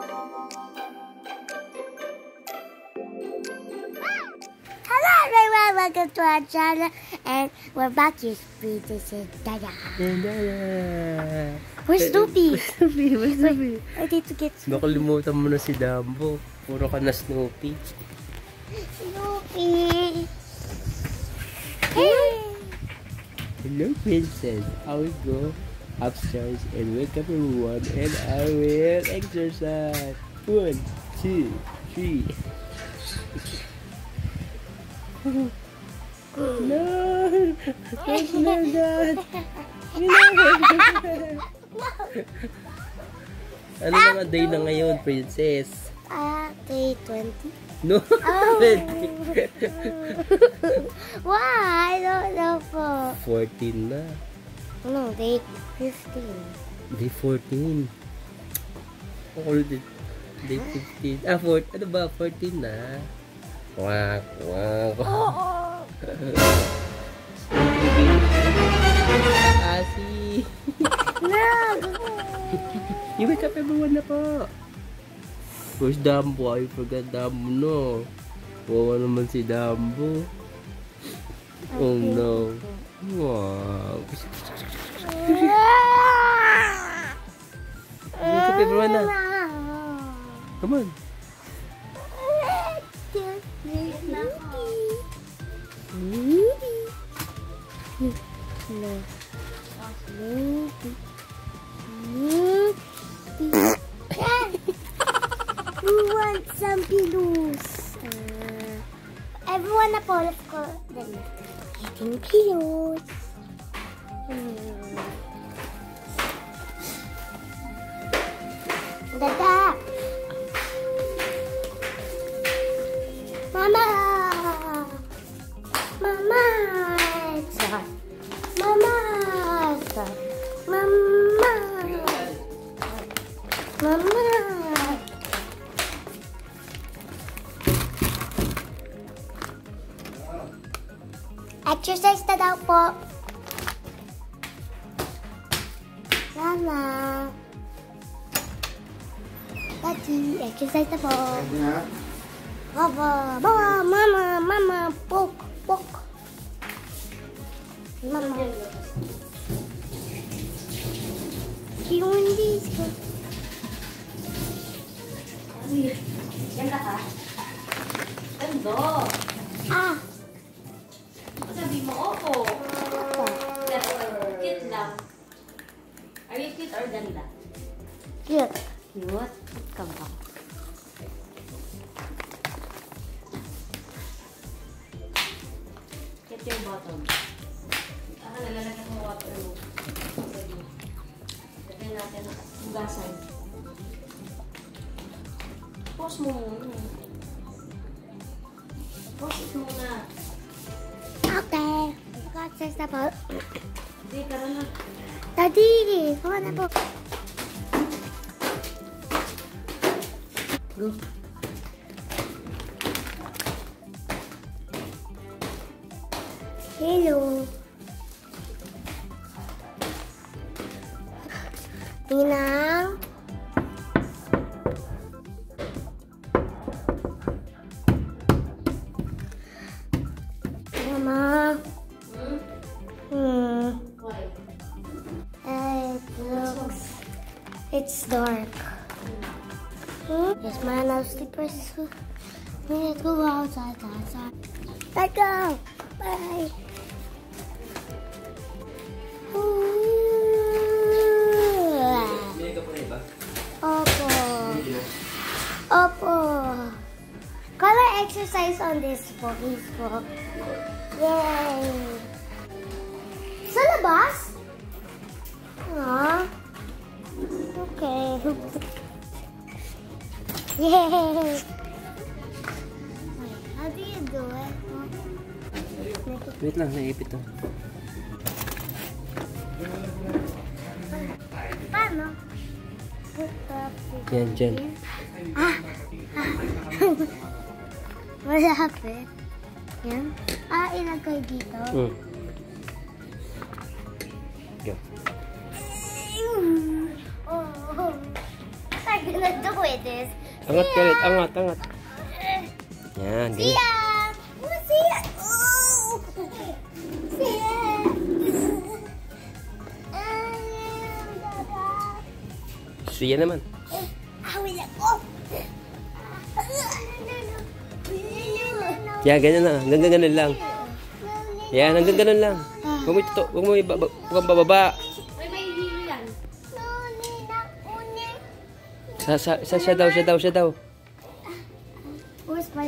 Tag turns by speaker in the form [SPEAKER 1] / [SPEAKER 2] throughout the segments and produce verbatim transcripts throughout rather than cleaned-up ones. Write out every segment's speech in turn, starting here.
[SPEAKER 1] Hello everyone, welcome to our channel, and we're back to Princess Dada.
[SPEAKER 2] Dada.
[SPEAKER 1] Where's Snoopy?
[SPEAKER 2] Where's Snoopy? Where's Snoopy?
[SPEAKER 1] I need to get Snoopy.
[SPEAKER 2] Nakalimutan mo na si Dumbo. Puro ka na Snoopy.
[SPEAKER 1] Snoopy. Hey.
[SPEAKER 2] Hello, Princess. I will go upstairs and wake up everyone, and I will exercise. One, two, three. No! Where's my dad? Ano naman day na ngayon, Princess?
[SPEAKER 1] Ah, uh, day twenty.
[SPEAKER 2] No,
[SPEAKER 1] oh.
[SPEAKER 2] twenty.
[SPEAKER 1] Why? I don't know po.
[SPEAKER 2] fourteen na.
[SPEAKER 1] No, day fifteen.
[SPEAKER 2] Day fourteen. All day, day fifteen. Ah, fourteen. Ano ba? fourteen na. Wak, wak.
[SPEAKER 1] Oh, oh.
[SPEAKER 2] Asi.
[SPEAKER 1] No.
[SPEAKER 2] You wake up everyone na po. Where's Dumbo? I forgot Dumbo, no. Wawa naman si Dumbo. Oh no. Wow. Wake up everyone na. Come on.
[SPEAKER 1] No. Snoopy. Snoopy. Who wants some pillows? Uh, everyone na po, let's go. Then, getting pillows. Hmm. Dada! Mama! Mama! Mama! Mama! Mama! Exercise na daw po. Mama! Daddy, exercise na po. Mama! Mama! Mama! Mama! Poke! Poke! Mama! Yung disco.
[SPEAKER 3] Yan ka ka? Gando.
[SPEAKER 1] Ah!
[SPEAKER 3] Sabi mo, opo.
[SPEAKER 1] Opo.
[SPEAKER 3] Cute lang. Are you cute or ganda?
[SPEAKER 1] Cute.
[SPEAKER 3] Cute? Come on. Get your bottom. Ah, nalalagyan mo water mo. Lagyan natin ang hugasan. Pause mo muna. Pause it muna.
[SPEAKER 1] Okay. Exercise na po.
[SPEAKER 3] Hindi, karoon na.
[SPEAKER 1] Daddy! Kuha na po.
[SPEAKER 2] Go.
[SPEAKER 1] Hello. Ninang. Mama.
[SPEAKER 3] Hmm?
[SPEAKER 1] Hmm.
[SPEAKER 3] Why?
[SPEAKER 1] It looks... It's dark. Hmm? Yes, my love slippers. Let's go outside, outside. Let's go. Bye. Opo. Opo. Color exercise on this book. This book. Yay. Sa labas? Aww. Okay. Yay. How do you do it?
[SPEAKER 2] Wait lang, naipit to.
[SPEAKER 1] Paano?
[SPEAKER 2] Yan, dyan.
[SPEAKER 1] Ah! Malapit. Yan. Ah, ilagay dito.
[SPEAKER 2] Mm. Go.
[SPEAKER 1] Oh, oh. Ay. gonna do with this.
[SPEAKER 2] Angat ka ulit. Angat, angat. Yan.
[SPEAKER 1] See ya! Oh, see ya! Oh! See ya!
[SPEAKER 2] Siya naman. Yan, ganyan lang. Hanggang ganun lang. Yan, hanggang ganun lang. Huwag mo ito. Huwag mo ibaba. Huwag kang bababa.
[SPEAKER 3] May may hilo yan.
[SPEAKER 2] Sa, sa, sa, siya daw, siya daw, siya daw.
[SPEAKER 1] Where's my...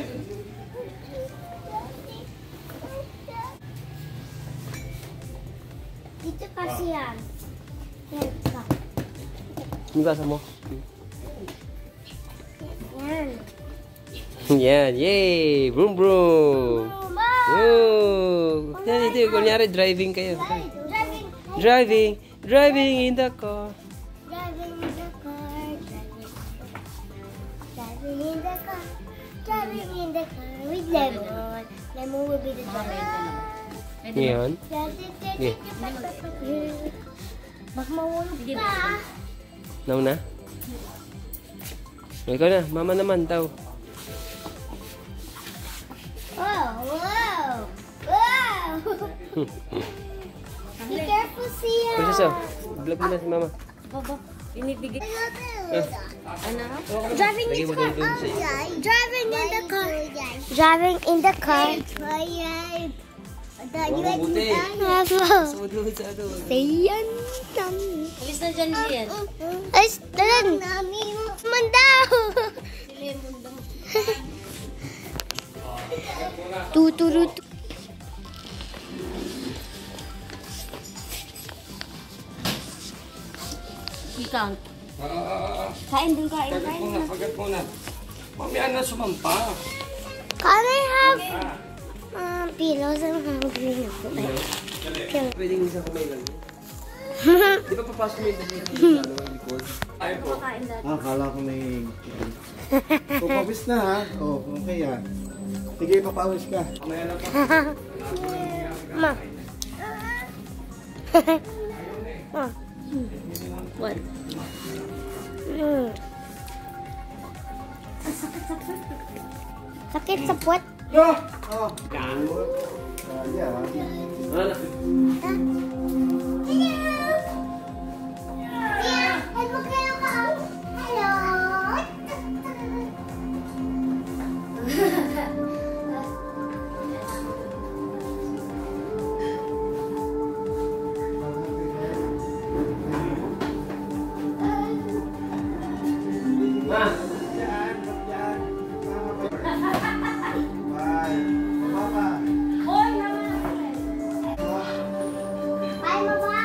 [SPEAKER 1] Dito kasi yan. Yan ka.
[SPEAKER 2] Hinugasan mo.
[SPEAKER 1] Yan.
[SPEAKER 2] Yan, yay! Vroom, vroom! Oh! Yan, ito, kunyari, driving kayo.
[SPEAKER 1] Driving.
[SPEAKER 2] Driving! Driving in the car.
[SPEAKER 1] Driving in the car. Driving in the car. Driving in the car with Lemon. Lemon will be the driver.
[SPEAKER 2] Ngayon. Okay.
[SPEAKER 1] Baka mawulog
[SPEAKER 3] Hindi
[SPEAKER 1] ka.
[SPEAKER 3] ba?
[SPEAKER 2] Now na? Ikaw na, mama naman daw.
[SPEAKER 1] Oh, wow! Wow! Be careful, Sia.
[SPEAKER 2] Pwede siya, vlog mo na si mama.
[SPEAKER 3] Baba. Inibigay. Ano?
[SPEAKER 1] Driving
[SPEAKER 2] Lagi
[SPEAKER 1] in
[SPEAKER 2] mo
[SPEAKER 1] the car.
[SPEAKER 2] doon doon sa...
[SPEAKER 1] Driving in the car. Driving in the car.
[SPEAKER 2] Mabuti.
[SPEAKER 1] Bravo.
[SPEAKER 2] So, doon sa ano.
[SPEAKER 1] Sayan.
[SPEAKER 3] Alis na dyan diyan.
[SPEAKER 1] Ay, dalan. Mandaw.
[SPEAKER 3] Sila yung mundo.
[SPEAKER 1] Tuturut.
[SPEAKER 3] Ikaw. Kain dun, kain, kain.
[SPEAKER 4] Muna, pagat muna. Mamaya na sumampa.
[SPEAKER 1] Can I have um, pillows? I'm hungry na po.
[SPEAKER 2] Pwedeng isang kamay lang. Di ba papasok mo yung dali ng ano, likod?
[SPEAKER 4] Ay po.
[SPEAKER 3] Kain dati.
[SPEAKER 5] Ah, akala ko may... Pupawis na ha? Oo, oh, okay ah. Sige, papawis ka.
[SPEAKER 4] Mamaya na po.
[SPEAKER 1] Ma. Ma.
[SPEAKER 3] What?
[SPEAKER 1] Mm. Sakit sa puwet.
[SPEAKER 5] Yo! Oh. Ah, yeah.
[SPEAKER 2] Ano?
[SPEAKER 1] Hello kayo ka. Hello.
[SPEAKER 2] Ma!
[SPEAKER 5] Bye. Mama.
[SPEAKER 3] Hoy, naman.
[SPEAKER 1] Bye, mama.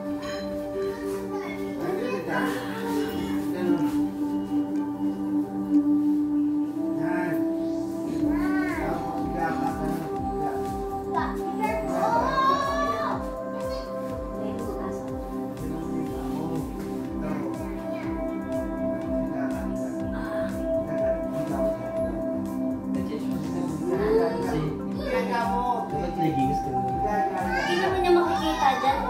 [SPEAKER 2] Dapat leggings ka naman.
[SPEAKER 3] Hindi naman niya makikita dyan.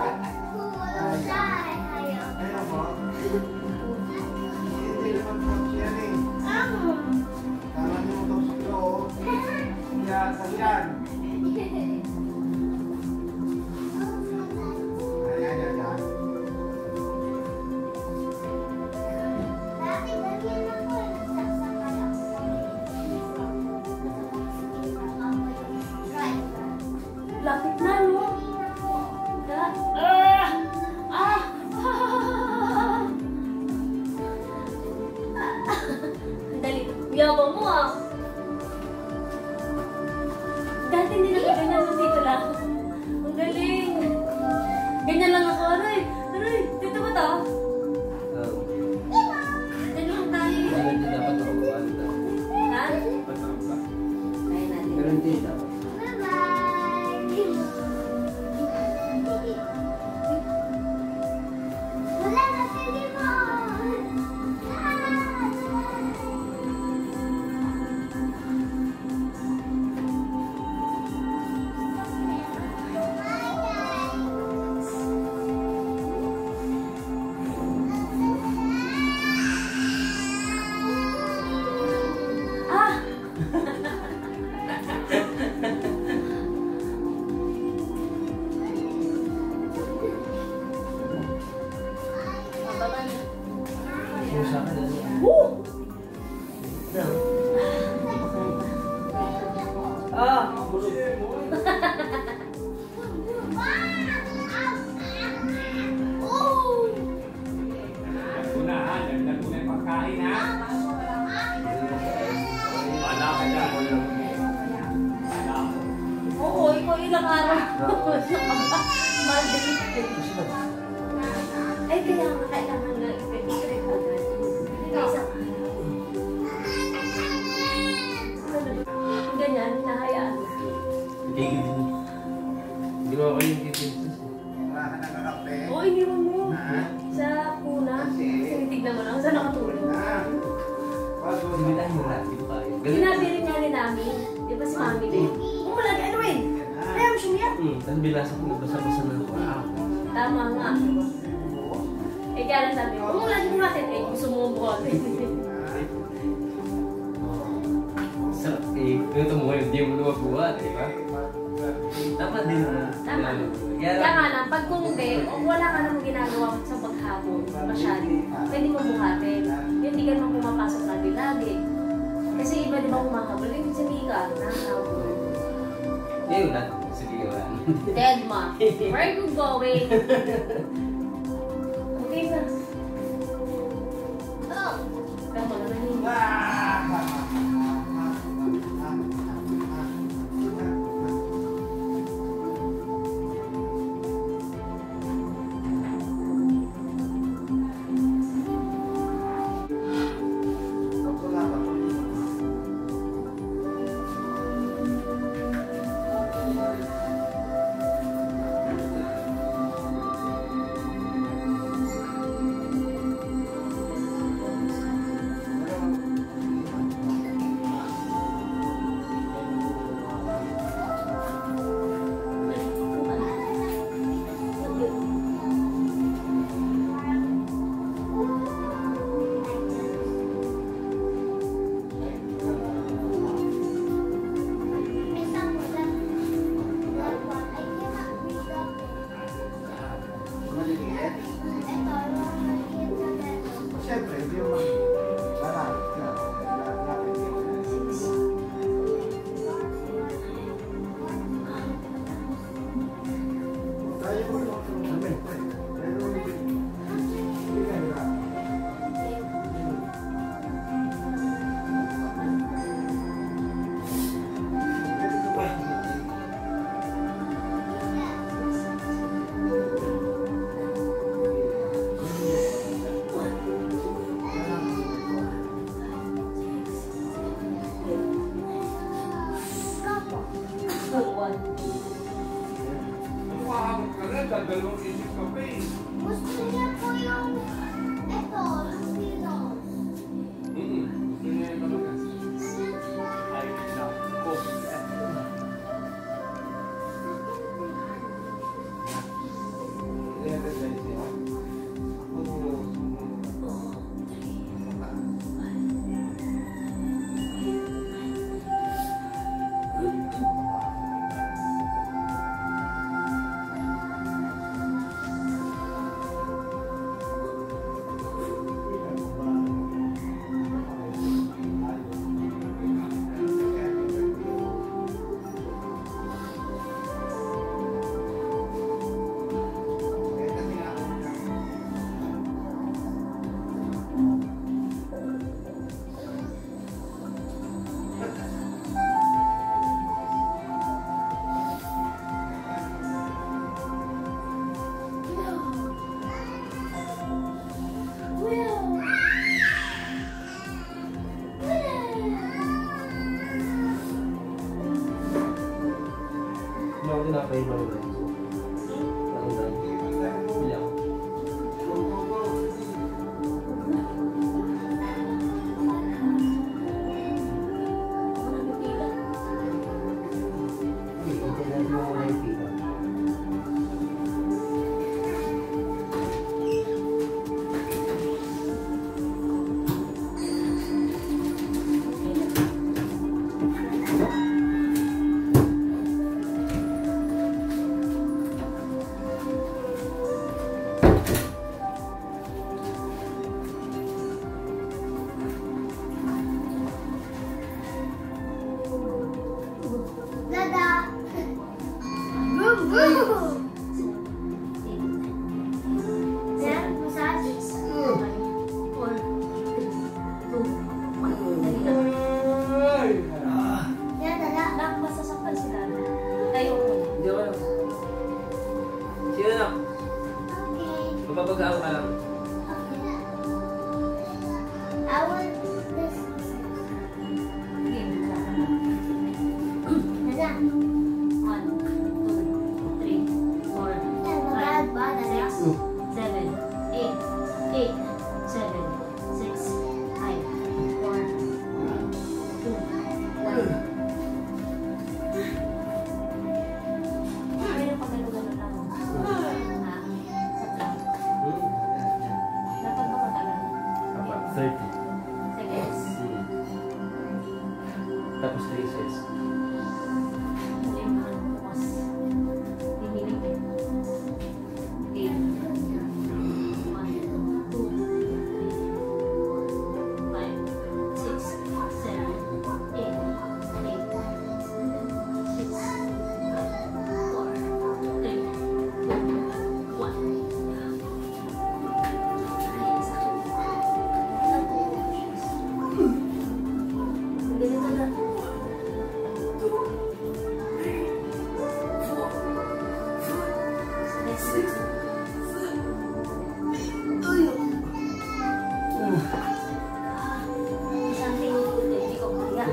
[SPEAKER 3] Lapit na, no? Da. Ah! Ah! Ang dali. Yabang mo, ah. Dati hindi na ganyan mo dito lang. Ang galing. Ganyan lang ako. Aray! Aray! Dito ba to? Dito lang tayo.
[SPEAKER 2] Pero hindi dapat ako mabanta.
[SPEAKER 3] Ha?
[SPEAKER 2] Patamba.
[SPEAKER 3] Kaya natin.
[SPEAKER 2] Pero hindi dapat.
[SPEAKER 1] Wala na si Limon.
[SPEAKER 2] sa akin.
[SPEAKER 3] Woo!
[SPEAKER 2] Ah!
[SPEAKER 4] Una ha, dagdag mo na yung pagkain ha. Wala ka dyan. Wala ko.
[SPEAKER 3] Oo, ikaw ilang araw. Monday. Ay, kaya nga kailangan na i-trip agad. Isa. Ganyan, hinahayaan.
[SPEAKER 2] Tigil din. Ginawa ko yung kipinsis.
[SPEAKER 5] Wala ka nakakape.
[SPEAKER 3] Oo, iniwan mo.
[SPEAKER 5] Ha?
[SPEAKER 3] Sa puna. Tinitignan mo lang. Saan nakatulog?
[SPEAKER 5] Ah. Bago
[SPEAKER 2] Hindi lang yung lahat yung kain.
[SPEAKER 3] Sinabi rin nga ni namin. Di ba si Mami din? Oo, lagi. Ano rin? Kaya mo sumiyak.
[SPEAKER 2] Hmm, tapos binasa ko, basa-basa na ako.
[SPEAKER 3] Tama nga. Eh, kaya lang sabi ko, oo, lagi mo natin. Eh, gusto mo buhat.
[SPEAKER 2] Sarap eh. Kung ito mo, hindi mo naman buhat, di ba? Dapat din naman.
[SPEAKER 3] Tama. Kaya nga lang, pag kung hindi, o wala ka namang ginagawa sa paghapon, masyado, pwede mo buhatin. Hindi ka naman pumapasok lagi-lagi. Kasi iba di ba kumahabol? Yung sa Mika, nakahabol.
[SPEAKER 2] Yun na. Sige, wala.
[SPEAKER 3] Deadma, where you going? Okay na. Oh! Tama naman yun.
[SPEAKER 5] Siyempre, hindi mo marami ka. Lapit yun. Tayo mo, no? Amen. Pero, hindi ka nila.
[SPEAKER 4] Umahabot ka na, dadalawang isip ka pa eh.
[SPEAKER 1] Gusto niya po yung ito, Lupino.
[SPEAKER 4] Hmm, gusto niya yung talaga. Ay, naku.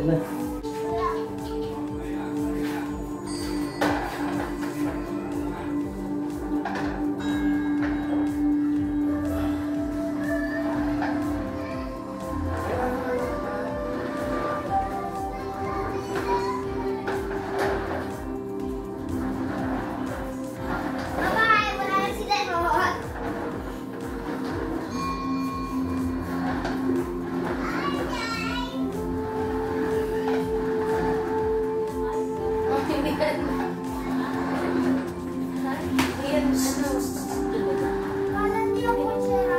[SPEAKER 2] na.
[SPEAKER 1] Bye-bye! Wala na si Lemon!
[SPEAKER 3] Oh, hindi yan. Hindi yan, ano,
[SPEAKER 1] Kala niyo po siya.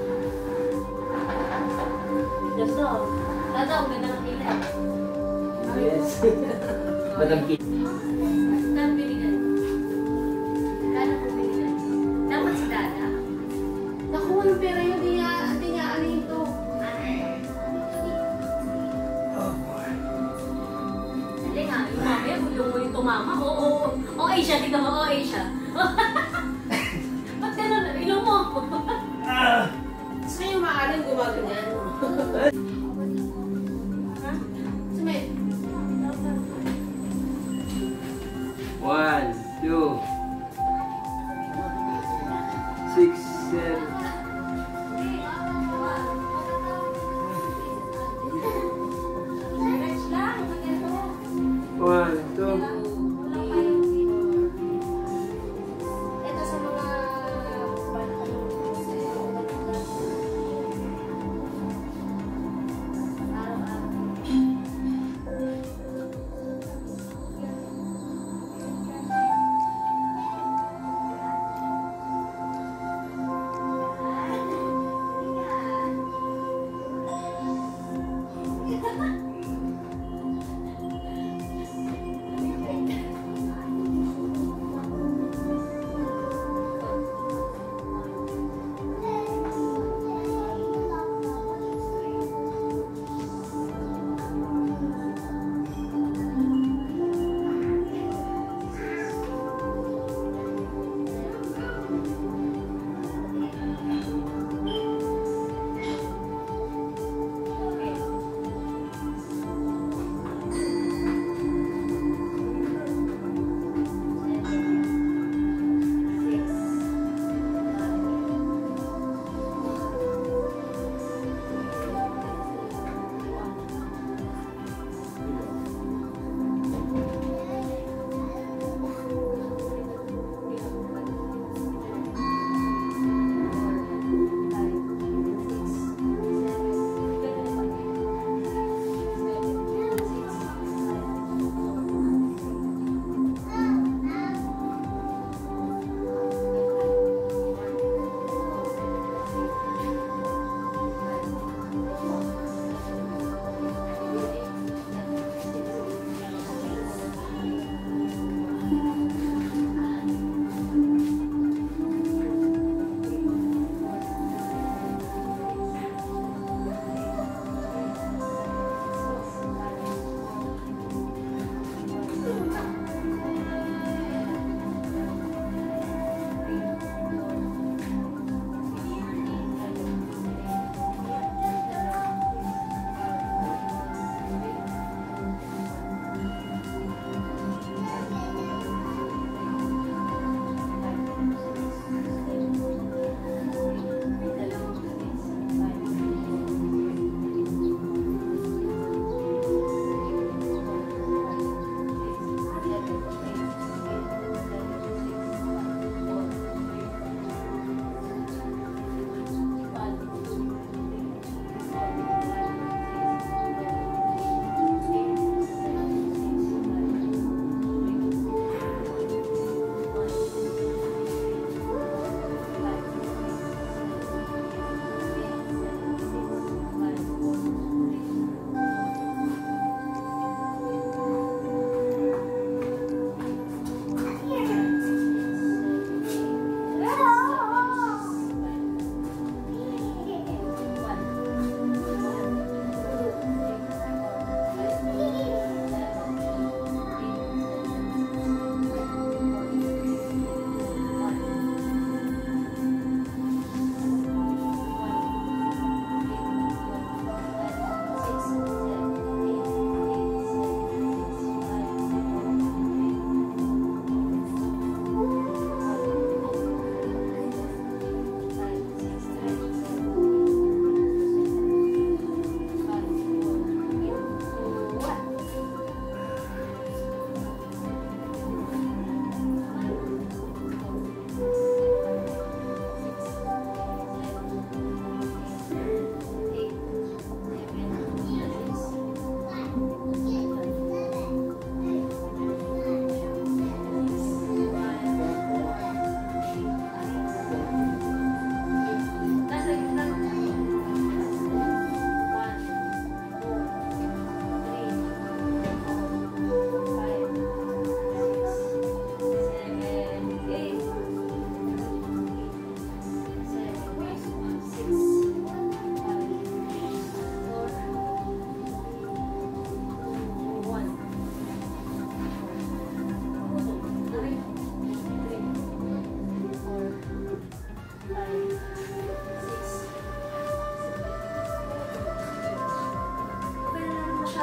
[SPEAKER 3] Gusto. Tata, ang ganda ng kilay.
[SPEAKER 2] Yes. Madam Kit.
[SPEAKER 3] Kano binigay? Kano po binigay? Dapat si Dada.
[SPEAKER 6] Nakuha yung pera yun, di niya, di niya ano yun to.
[SPEAKER 3] Hindi nga, yung mamaya, gulong mo yung tumama. Oo, oo. Okay siya, tignan mo, okay siya. Ba't gano'n? Ilong mo.
[SPEAKER 6] Gusto niyo maaring gumaganyan. Ha? Sumay.
[SPEAKER 2] One, two, six, seven.
[SPEAKER 3] Stretch lang, maganda.
[SPEAKER 2] One, two.
[SPEAKER 3] Ito sa mga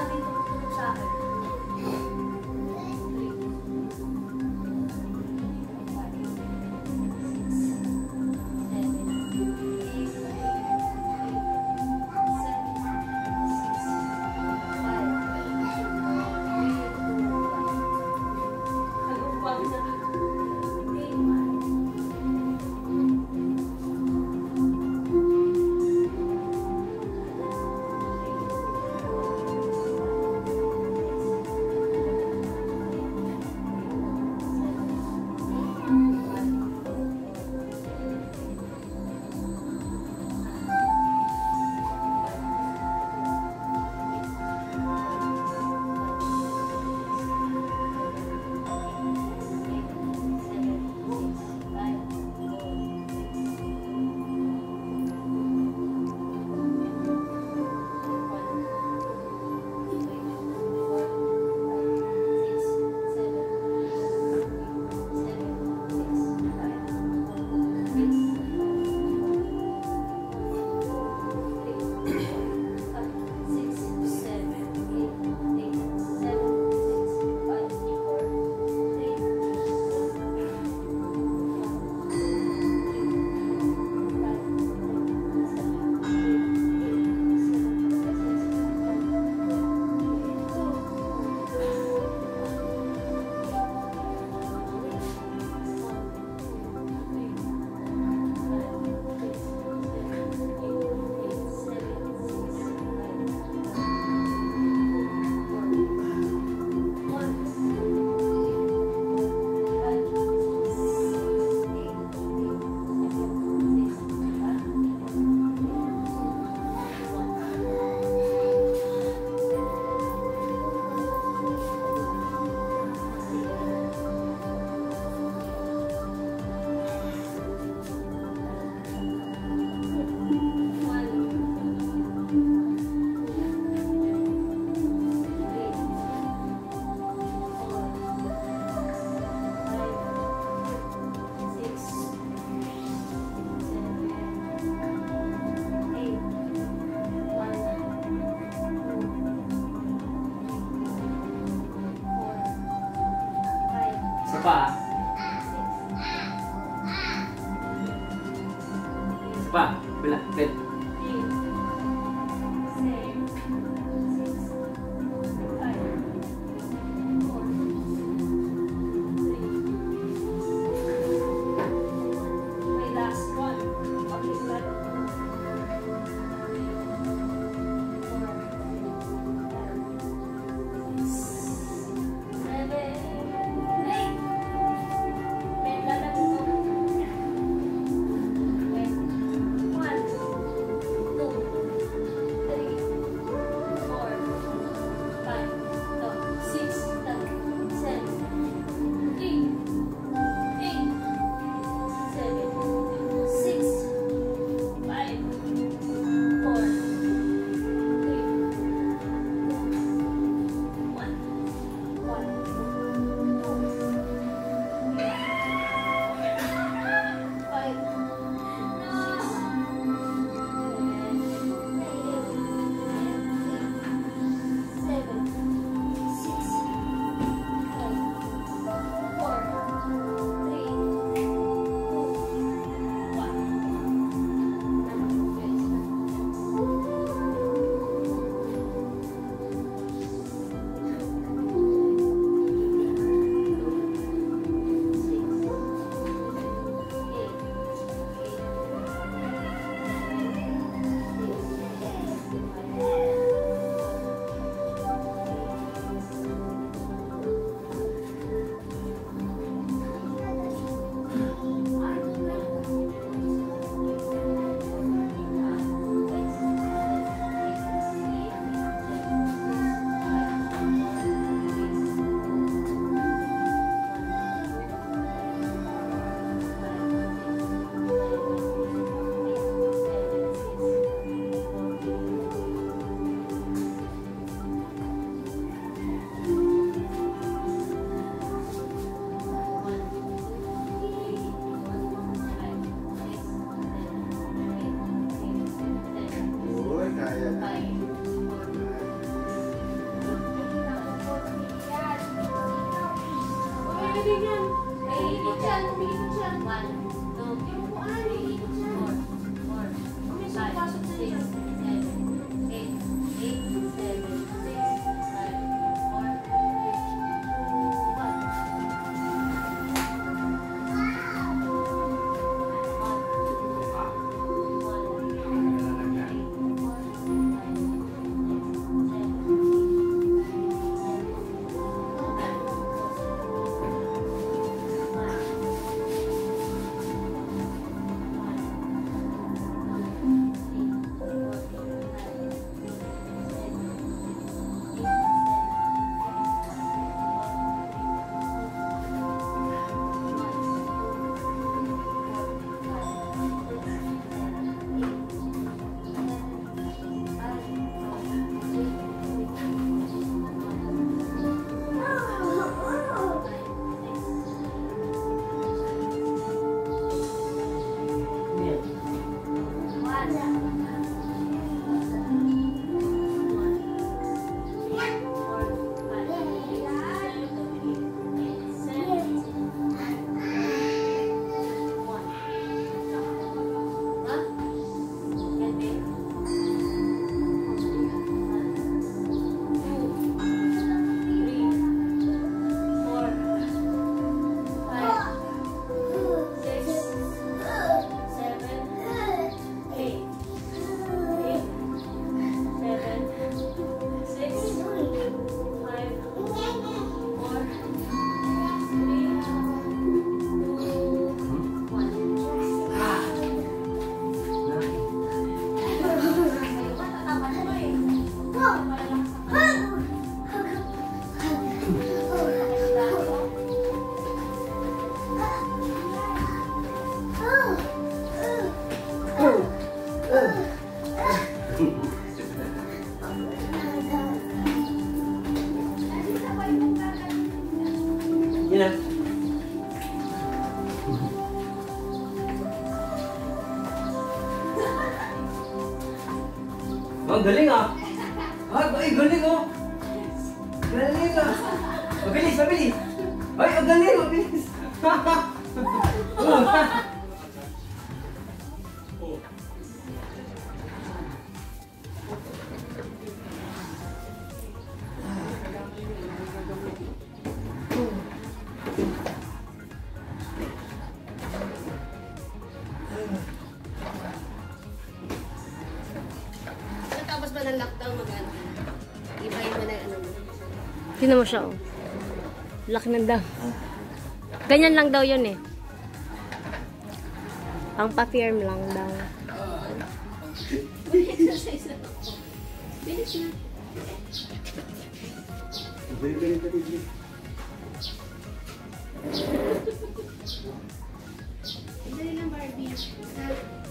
[SPEAKER 3] Sabi tumutulong sa akin.
[SPEAKER 6] ganyan. Naiikot siya, umiikot siya.
[SPEAKER 3] One, two,
[SPEAKER 6] Yung po, ah, naiikot siya.
[SPEAKER 3] four, four,
[SPEAKER 6] May
[SPEAKER 3] five,
[SPEAKER 6] pasok na
[SPEAKER 3] six,
[SPEAKER 6] yan.
[SPEAKER 3] seven, eight, eight, seven, six, five, four, three, one.
[SPEAKER 2] Yun na. Ang galing ah! Ah, ay, galing oh! Galing ah! Mabilis, mabilis! Ay, ang galing, mabilis!
[SPEAKER 6] Tapos ba ng lockdown mag-ano? Ibahin mo na yung ano mo.
[SPEAKER 7] Tingnan mo siya, oh. Laki ng dam. Ganyan lang daw yun, eh. Pang pa-firm lang daw.
[SPEAKER 6] Exercise na. Bilis na. Dali lang, Barbie. Ha?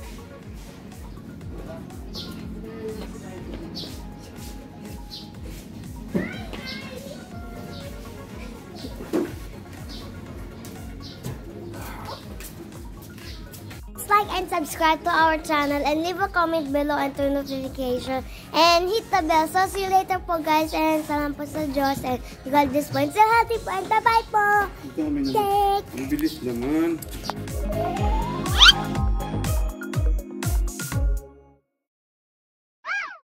[SPEAKER 1] Like and subscribe to our channel and leave a comment below and turn notification and hit the bell. So see you later po guys, and salamat po sa Diyos and God bless po and sa healthy po and bye-bye po.
[SPEAKER 5] Ito kami na.
[SPEAKER 1] Cake!
[SPEAKER 5] Ang bilis naman.